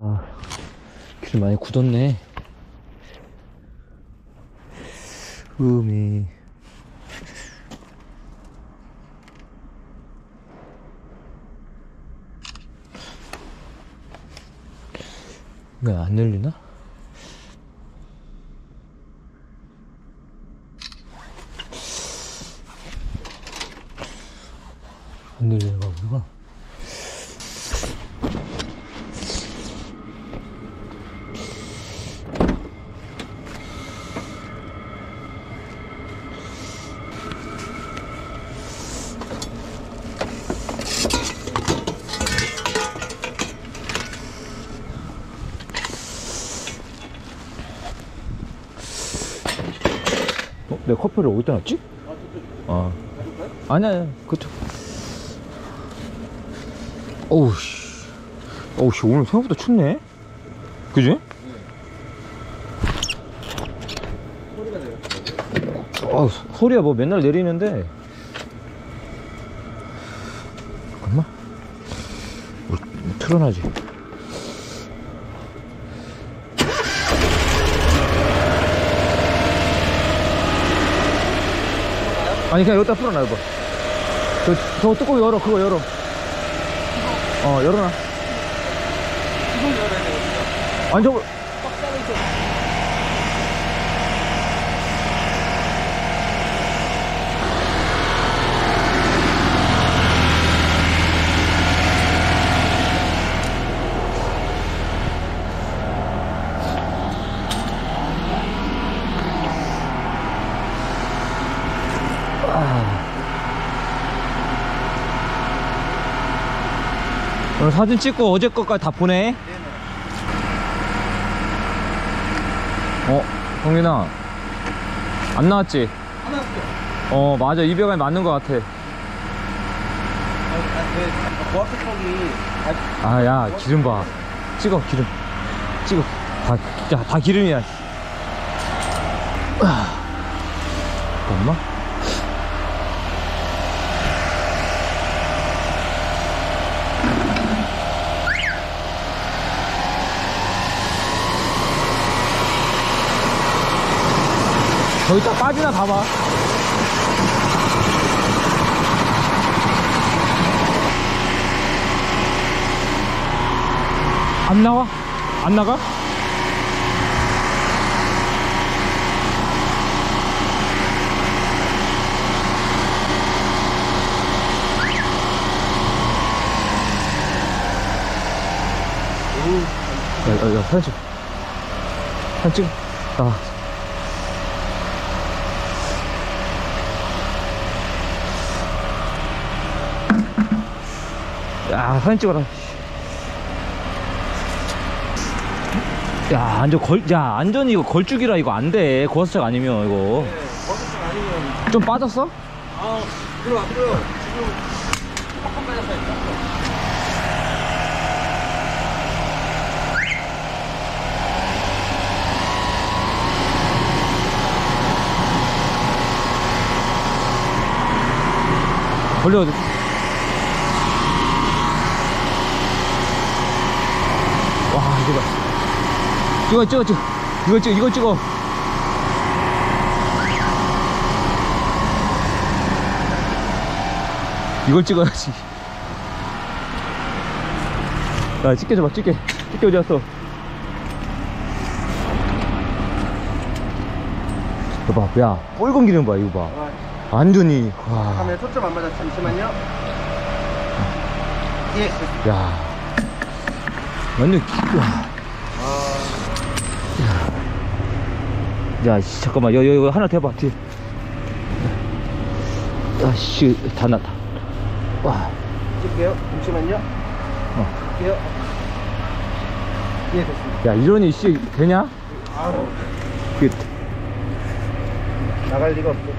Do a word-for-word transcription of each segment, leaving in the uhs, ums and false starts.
아, 길 많이 굳었네. 음이. 이거 안 열리나? 안 열리는가 보구나. 어? 내 커피를 어디다 놨지? 아, 아니야, 아니야. 그쪽. 어우씨. 어우씨, 오늘 생각보다 춥네? 그지? 소리가 내요. 아, 소리야 뭐 맨날 내리는데. 잠깐만. 뭐, 뭐 틀어놔지. 아니 그냥 여기다 풀어놔. 이거 저, 저 뚜껑 열어. 그거 열어. 어, 열어놔. 이걸 열어야 되거든요. 아니 저거 꽉 짜고 있어. 오늘 사진 찍고 어제 것까지 다 보내. 네네. 어, 성민아 안 나왔지? 하나 더. 어, 맞아. 이백원이 맞는 것 같아. 아, 네. 고압수 턱이. 아, 야, 기름 봐. 찍어, 기름. 찍어. 다, 야, 다 기름이야. 아, 엄마? 거기 딱 빠지나 봐봐. 안 나와? 안 나가? 야, 야, 야, 사진 찍어. 사진 찍어. 아. 야, 사진 찍어라. 야, 완전 걸, 야, 완전히 이거 걸쭉이라 이거 안 돼. 고압수색 아니면 이거. 네. 고압수 아니면. 좀 빠졌어? 아, 들어왔고요. 지금 팍팍 빠졌어요. 일단. 걸려. 와, 이거 봐. 찍어, 찍어, 찍어. 이거 찍어, 이거 찍어. 이걸 찍어야지. 야, 찍게 줘봐, 찍게. 찍게 어디 갔어? 이거 봐, 야, 뻘건 기름 봐, 이거 봐. 아, 완전히, 와. 카메라 초점 안 맞아. 잠시만요. 예. 야. 완전, 기- 와. 야, 씨, 잠깐만, 여, 여, 여, 하나 대봐, 뒤에. 아, 씨, 다 났다. 와. 찍게요. 잠시만요. 어. 찍게요. 예, 됐습니다. 야, 이러니, 씨, 되냐? 아우, 그, 나갈 리가 없어.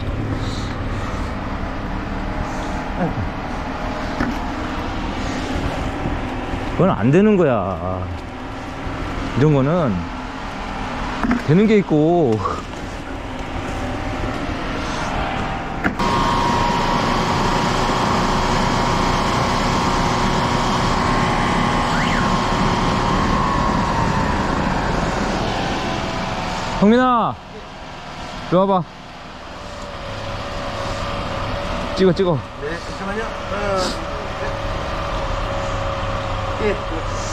그건 안 되는 거야. 이런 거는 되는 게 있고. 성민아, 이리 와봐. 찍어 찍어. 네, 잠깐만요. 하나, 둘, 셋. 예.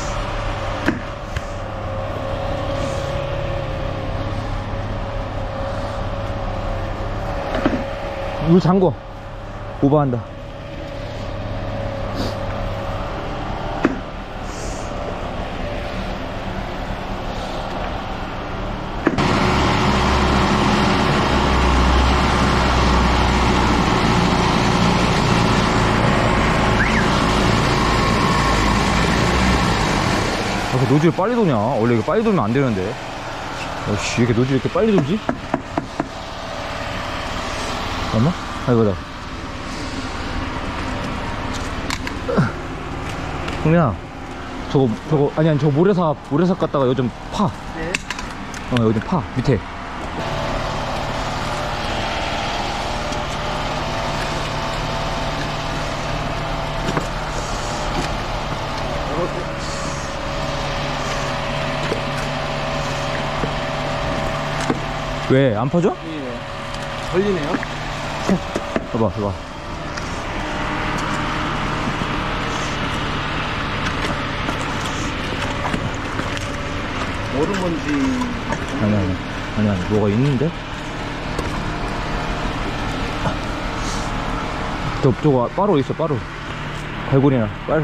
물 잠궈. 오버한다. 아, 그 노즐 빨리 도냐? 원래 이거 빨리 돌면 안 되는데. 어씨, 이렇게 노즐 이렇게 빨리 돌지? 잠깐만. 아이고다. 형민아, 저거 저거 아니 아니 저거 모래사 모래사 갖다가 요즘 파. 네. 어, 여기 좀 파 밑에. 왜 안 파져? 예. 걸리네요. 봐봐, 봐봐. 모든 건지. 아니 아니 아니 아니 뭐가 있는데? 저 저거 빠로 있어, 빠로. 갈고리나 빠로.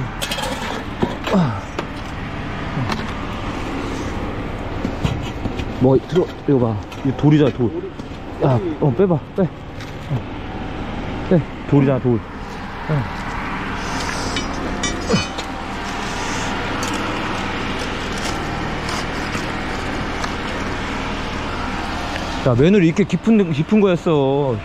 뭐 들어, 이거 봐. 이거 돌이잖아, 돌. 야, 어, 빼봐, 빼. 어. 빼. 돌이잖아, 돌. 어. 야, 맨홀이 이렇게 깊은, 깊은 거였어.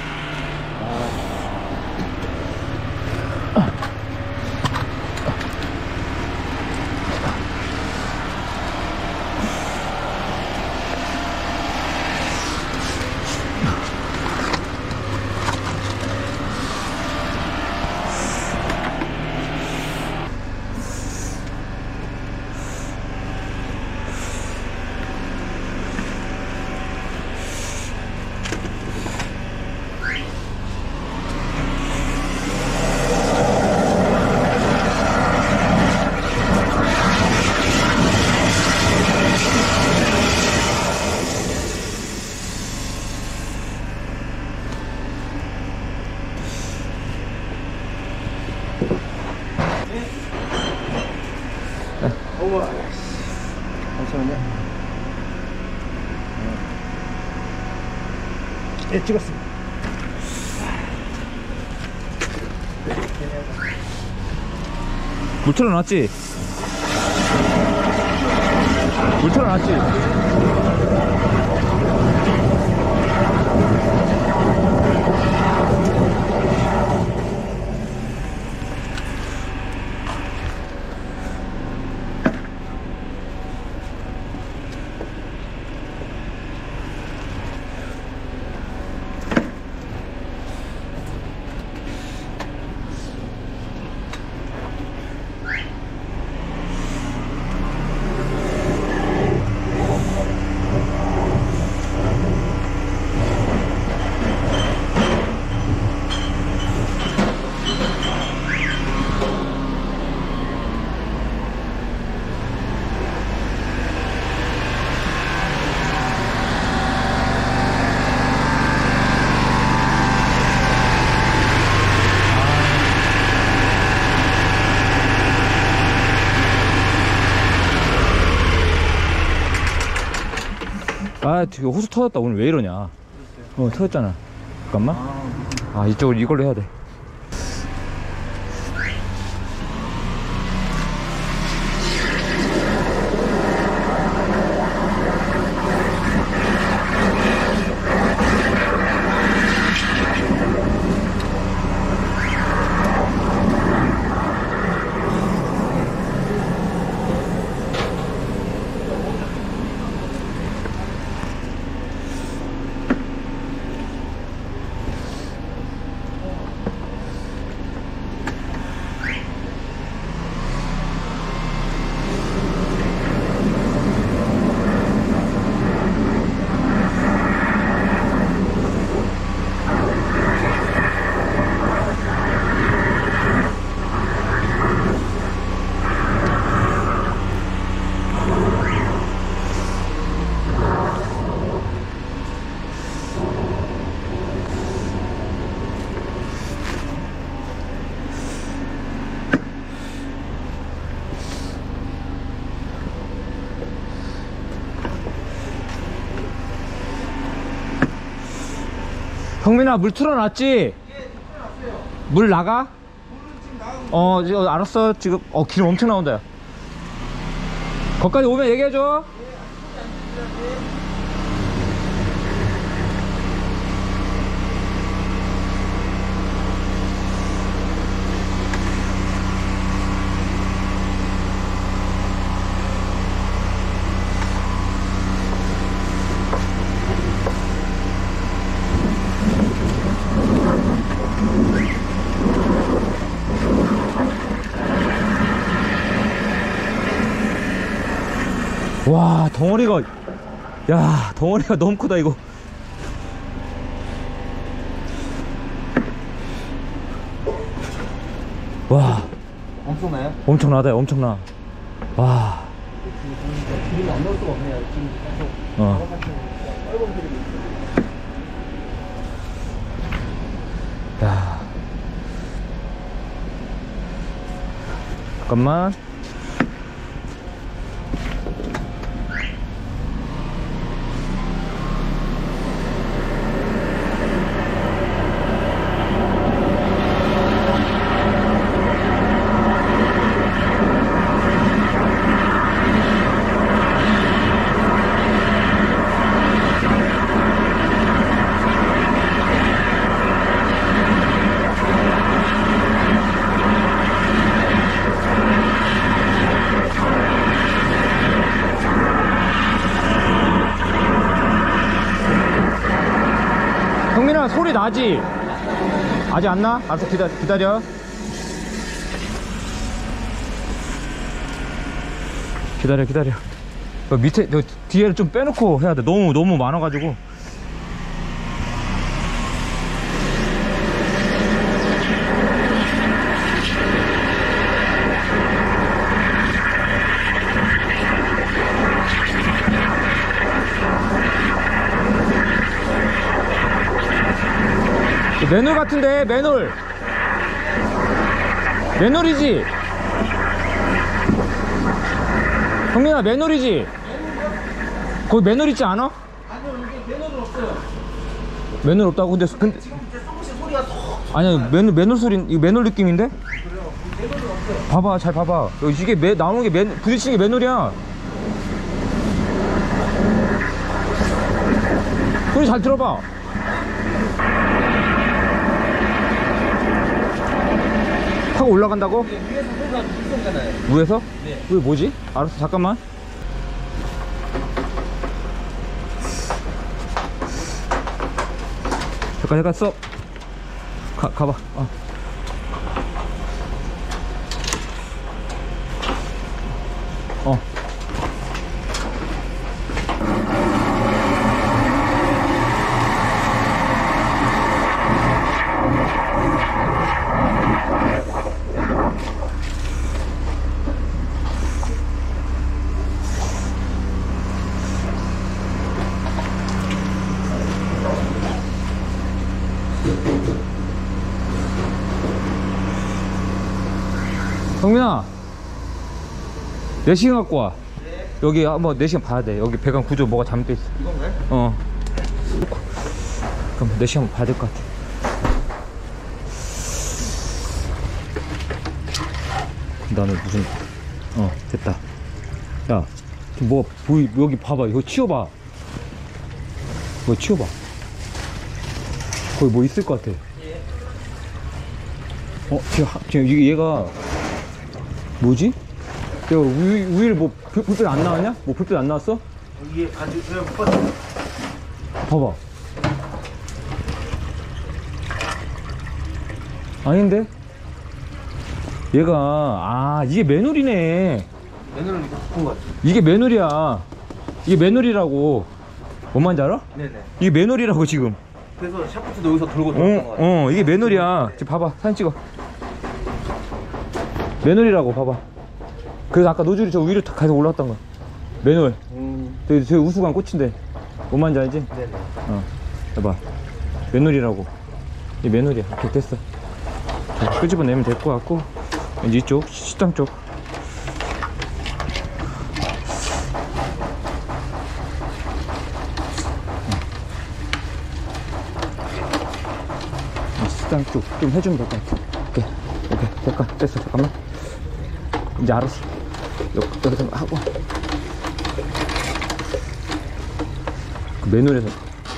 우와. 잠시만요. 예, 찍었습니다. 물 틀어놨지? 물 틀어놨지? 아, 되게 호수 터졌다. 오늘 왜 이러냐? 어, 터졌잖아. 잠깐만. 아, 이쪽으로 이걸로 해야 돼. 형민아, 물 틀어놨지? 예, 틀어놨어요. 물 나가? 물은 지금 나가고. 어, 지금 알았어. 지금 어 기름 엄청 나온다. 야. 거기까지 오면 얘기해줘. 와, 덩어리가, 야, 덩어리가 너무 크다 이거. 와, 엄청나요? 엄청나다. 엄청나. 와. 기름이 안 넣을 수가 없네요. 지금 계속. 어. 빨간 기름이 있어요. 야. 잠깐만. 형민아, 소리 나지? 아직 안 나? 알았어, 기다, 기다려. 기다려, 기다려. 너 밑에, 너 뒤에를 좀 빼놓고 해야 돼. 너무, 너무 많아가지고. 맨홀 같은데, 맨홀. 맨홀이지? 형민아, 맨홀이지? 거기 맨홀 있지 않아? 아니요, 이게 매너는 없어요. 맨홀 없다고? 근데, 근데 지금 이제 쏘시 소리가 더. 아니야, 맨, 맨홀 소리, 이거 맨홀 느낌인데? 그래요. 매너는 없어요. 봐봐, 잘 봐봐. 이게 매, 나오는 게 맨, 부딪히는 게 맨홀이야. 소리 잘 들어봐. 타고 올라간다고? 네, 위에서 소리가 물성잖아요. 위에서? 네. 왜 뭐지? 알았어, 잠깐만. 잠깐, 잠깐, 써. 가, 가봐. 어. 어. 형민아, 내시경 갖고 와. 네. 여기 한번 내시경 봐야 돼. 여기 배관 구조 뭐가 잘못돼 있어. 이건가요? 어. 그럼 내시경 한번 봐야 될 것 같아. 나는 무슨, 어, 됐다. 야, 뭐 보이, 여기 봐봐. 이거 치워봐. 이거 치워봐. 거기 뭐 있을 것 같아. 예. 어, 지금, 하- 지금 이게 얘가 뭐지? 내가 우유, 우유를 뭐 불- 불빛 안 나왔냐? 뭐 불빛 안 나왔어? 이게 아주 제가 못 봤어요. 봐봐. 아닌데? 얘가, 아, 이게 맨홀이네. 매너는 이거 바꾼 것 같아요. 이게 맨홀이야. 이게 맨홀이라고. 뭔 말인지 알아? 네네. 이게 맨홀이라고 지금. 그래서 샤프트도 여기서 돌고 들어간 것 같아요. 어, 어, 이게 맨홀이야. 지금 봐봐. 사진 찍어. 맨홀이라고 봐봐. 그래서 아까 노즐이 저 위로 탁 가서 올라왔던 거야. 맨홀. 음. 저기, 저기 우수관 꽃인데. 뭔 말인지 알지? 네네. 어. 봐봐. 맨홀이라고. 이 맨홀이야. 이렇게 됐어. 자, 끄집어내면 될 것 같고. 이제 이쪽, 식당 쪽. 측정 쪽 좀 해주면 될 것 같아. 오케이 오케이 잠깐 됐어. 잠깐만 이제 알았어. 여, 여기서 하고 그 맨홀에서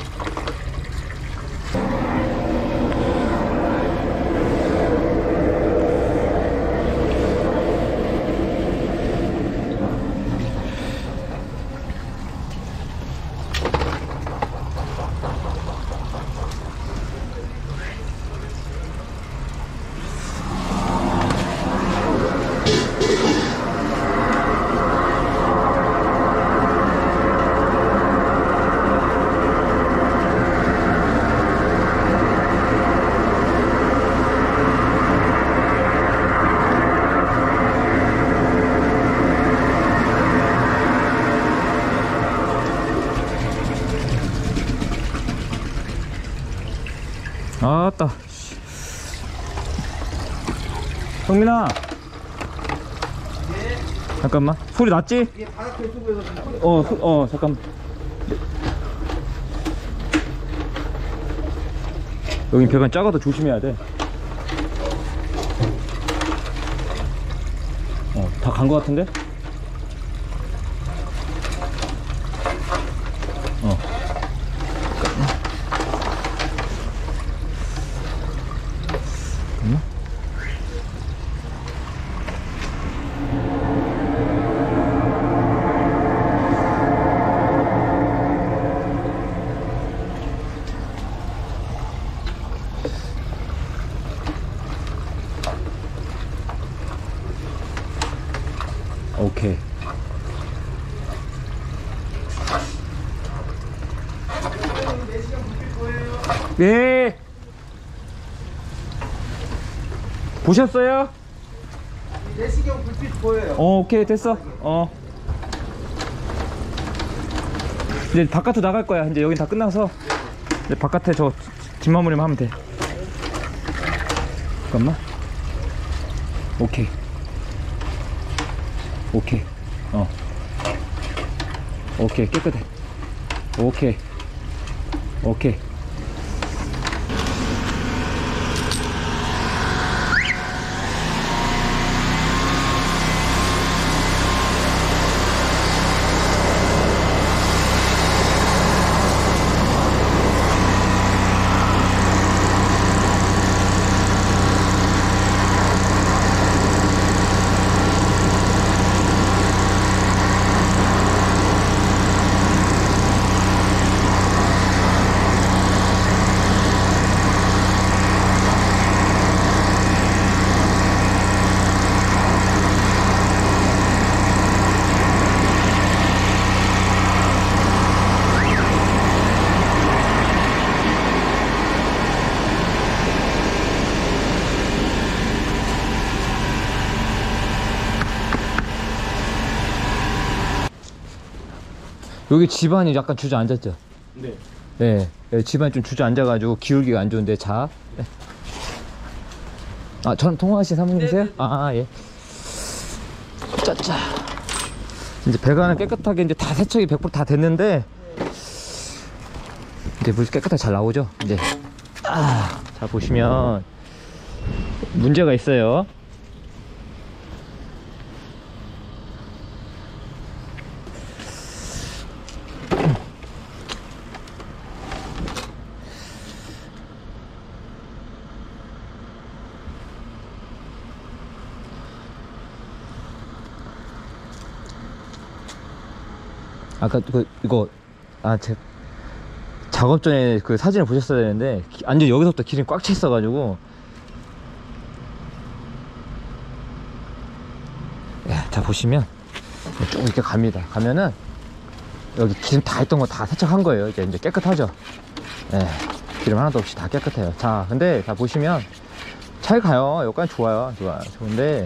아따. 성민아. 네? 잠깐만. 소리 났지? 이게 바닥에 쓰고 해서 어, 소, 어, 잠깐. 여긴 배관 작아도 조심해야 돼. 어, 다 간 거 같은데? 어. 잠깐만. 오케이. 네. 보셨어요? 내시경 불빛 보여요. 어, 오케이 됐어. 어. 이제 바깥으로 나갈 거야. 이제 여긴 다 끝나서 이제 바깥에 저 뒷마무리만 하면 돼. 잠깐만. 오케이. 오케이. 어. 오케이. 깨끗해. 오케이. 오케이. 여기 집안이 약간 주저앉았죠? 네. 네, 네, 집안이 좀 주저앉아가지고 기울기가 안 좋은데. 자, 네. 아, 전 통화하신 사모님이세요? 네네네. 아, 아, 예. 짜짜. 이제 배관은 깨끗하게 이제 다 세척이 백 퍼센트 다 됐는데 이제 물 깨끗하게 잘 나오죠? 이제. 아, 자 보시면 문제가 있어요. 아까 그 이거 아 제 작업 전에 그 사진을 보셨어야 되는데 기, 완전 여기서부터 기름이 꽉 차 있어가지고. 야, 자 보시면 쭉 이렇게 갑니다. 가면은 여기 기름 다 있던 거 다 세척한 거예요. 이제 이제 깨끗하죠. 예, 기름 하나도 없이 다 깨끗해요. 자, 근데 자 보시면 잘 가요. 여기까지 좋아요. 좋아, 좋은데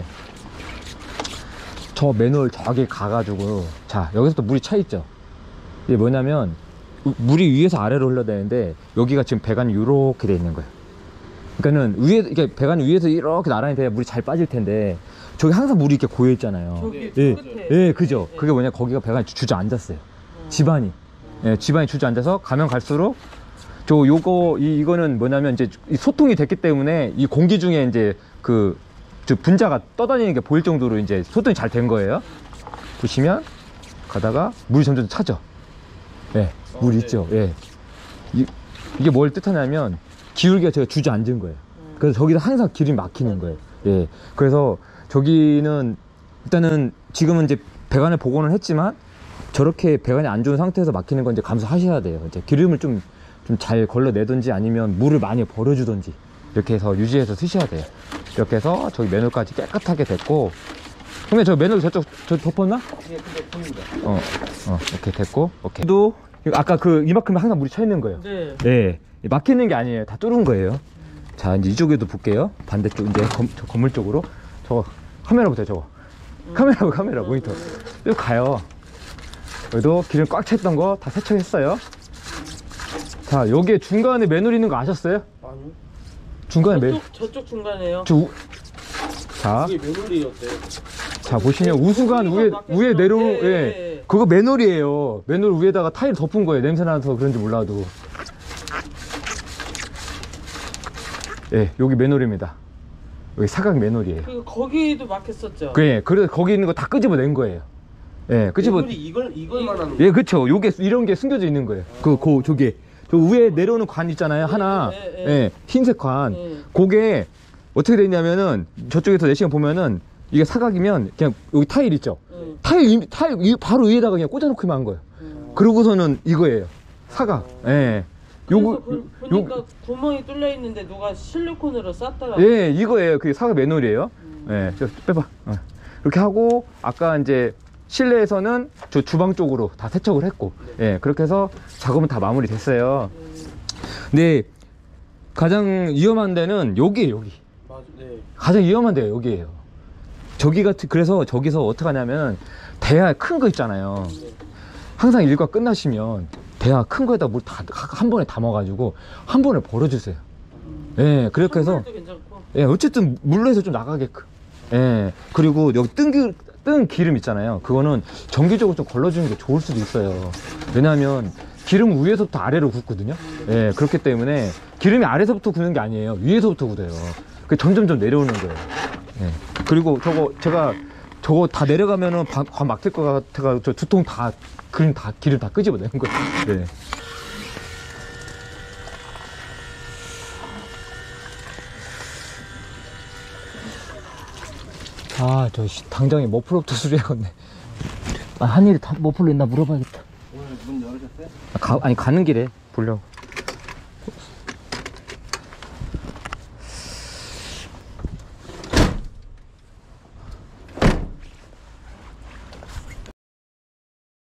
저 맨홀 저기 가가지고, 자 여기서 또 물이 차 있죠. 이게 뭐냐면 물이 위에서 아래로 흘러다니는데 여기가 지금 배관이 이렇게 돼 있는 거예요. 그러니까는 위에 이게 배관이 위에서 이렇게 나란히 돼야 물이 잘 빠질 텐데 저기 항상 물이 이렇게 고여 있잖아요. 저기 예, 끝에. 예, 그죠. 그게 뭐냐, 거기가 배관이 주저앉았어요. 집안이. 예, 집안이 주저앉아서 가면 갈수록 저 요거 이 이거는 뭐냐면 이제 이 소통이 됐기 때문에 이 공기 중에 이제 그 저 분자가 떠다니는 게 보일 정도로 이제 소통이 잘 된 거예요. 보시면 가다가 물이 점점 차죠. 예, 물 어, 있죠. 예. 이, 이게 뭘 뜻하냐면 기울기가 제가 주저앉은 거예요. 그래서 저기도 항상 길이 막히는 거예요. 예. 그래서 저기는 일단은 지금은 이제 배관을 복원을 했지만 저렇게 배관이 안 좋은 상태에서 막히는 건 이제 감수하셔야 돼요. 이제 기름을 좀 좀 잘 걸러내든지 아니면 물을 많이 버려주든지 이렇게 해서 유지해서 쓰셔야 돼요. 이렇게 해서 저기 맨홀까지 깨끗하게 됐고, 형님 저 맨홀 저쪽 저 덮었나? 예, 근데 보입니다. 어, 어, 이렇게 됐고, 오케이. 또 아까 그 이만큼 항상 물이 차 있는 거예요. 네. 네, 막히는 게 아니에요. 다 뚫은 거예요. 자, 이제 이쪽에도 볼게요. 반대쪽 이제 검, 저 건물 쪽으로. 저거 카메라 보세요, 저거. 카메라, 카메라, 모니터. 쭉 가요. 여기도 기름 꽉 찼던 거 다 세척했어요. 자, 여기에 중간에 맨홀 있는 거 아셨어요? 아니요. 중간에 맨. 저쪽, 저쪽 중간에요. 저 우... 자, 이게 맨홀이었대. 자 보시면 우수관 위에 위에 내려 예, 예, 예, 예. 예. 그거 맨홀이에요. 맨홀 위에다가 타일 덮은 거예요. 냄새 나서 그런지 몰라도. 예, 여기 맨홀입니다. 여기 사각 맨홀이에요. 그리고 거기도 막혔었죠. 그, 그래서 거기 있는 거 다 끄집어낸 거예요. 예, 끄집어. 맨홀이 이걸 이걸 말하는 예, 그쵸. 요게 이런 게 숨겨져 있는 거예요. 그, 그 저기 저 위에 내려오는 관 있잖아요. 하나, 예, 예, 예, 예. 흰색 관. 예. 그게 어떻게 돼 있냐면은 저쪽에서 내시경 보면은 이게 사각이면 그냥 여기 타일 있죠. 예. 타일 이- 타일 이 바로 위에다가 그냥 꽂아놓기만 한 거예요. 음. 그러고서는 이거예요. 사각. 예. 그래서 요거 보, 보니까 구멍이 뚫려 있는데 누가 실리콘으로 쌌더라고. 예, 이거예요. 그게 사각 맨홀이에요. 예, 저 빼봐. 어. 이렇게 하고 아까 이제 실내에서는 저 주방 쪽으로 다 세척을 했고, 예, 그렇게 해서 작업은 다 마무리 됐어요. 근데 가장 위험한 데는 여기에요, 여기. 맞아. 네. 가장 위험한 데가 여기에요. 저기 같은, 그래서 저기서 어떻게 하냐면 대야 큰 거 있잖아요. 항상 일과 끝나시면 대야 큰 거에다 물 다 한 번에 담아가지고 한 번에 버려주세요. 예, 그렇게 해서 선물도 괜찮고. 예, 어쨌든 물로에서 좀 나가게끔. 예, 그리고 여기 뜬, 기, 뜬 기름 있잖아요. 그거는 정기적으로 좀 걸러주는 게 좋을 수도 있어요. 왜냐하면 기름 위에서부터 아래로 굽거든요. 예, 그렇기 때문에 기름이 아래서부터 굳는 게 아니에요. 위에서부터 굳어요. 그 점점점 내려오는 거예요. 예. 그리고 저거 제가 저거 다 내려가면은 바, 관 막힐 것 같아가 저 두 통 다 기름 다 기름 다 끄집어내는 거예요. 네. 아, 저 씨, 당장에 머플러부터 수리해야겠네. 아, 한일이 다 머플러 있나 물어봐야겠다. 오늘 문 열으셨어요? 아, 가, 아니 가는 길에 보려고.